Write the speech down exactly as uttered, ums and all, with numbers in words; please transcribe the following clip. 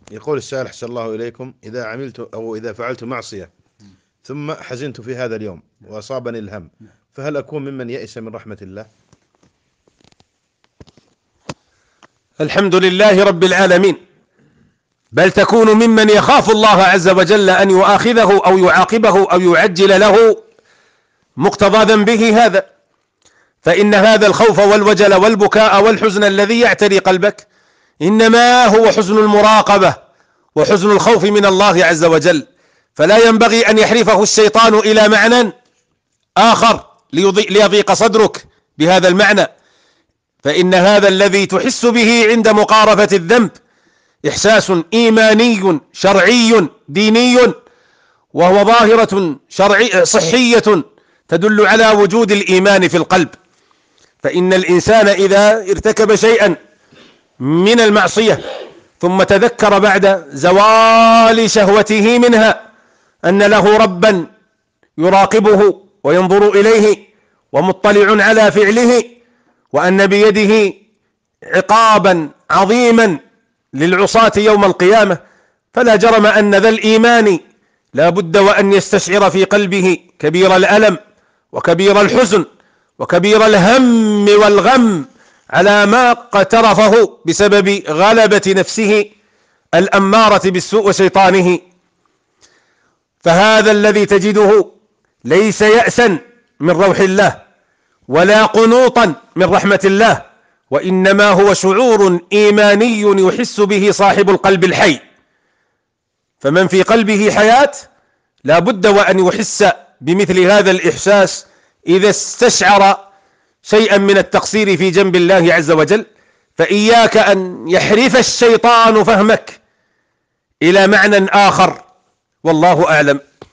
يقول السائل أحسن الله إليكم: إذا عملت أو إذا فعلت معصية ثم حزنت في هذا اليوم وأصابني الهم، فهل أكون ممن يئس من رحمة الله؟ الحمد لله رب العالمين، بل تكون ممن يخاف الله عز وجل أن يؤاخذه أو يعاقبه أو يعجل له مقتضى ذنبه هذا. فإن هذا الخوف والوجل والبكاء والحزن الذي يعتري قلبك إنما هو حزن المراقبة وحزن الخوف من الله عز وجل، فلا ينبغي أن يحرفه الشيطان إلى معنى آخر ليضيق صدرك بهذا المعنى. فإن هذا الذي تحس به عند مقارفة الذنب إحساس إيماني شرعي ديني، وهو ظاهرة شرعي صحية تدل على وجود الإيمان في القلب. فإن الإنسان إذا ارتكب شيئا من المعصية ثم تذكر بعد زوال شهوته منها أن له ربا يراقبه وينظر إليه ومطلع على فعله، وأن بيده عقابا عظيما للعصاة يوم القيامة، فلا جرم أن ذا الإيمان لا بد وأن يستشعر في قلبه كبير الألم وكبير الحزن وكبير الهم والغم على ما اقترفه بسبب غلبة نفسه الأمارة بالسوء وشيطانه. فهذا الذي تجده ليس يأسا من روح الله ولا قنوطا من رحمة الله، وإنما هو شعور إيماني يحس به صاحب القلب الحي. فمن في قلبه حياة لا بد وأن يحس بمثل هذا الإحساس إذا استشعر شيئا من التقصير في جنب الله عز وجل. فإياك أن يحرف الشيطان فهمك إلى معنى آخر، والله أعلم.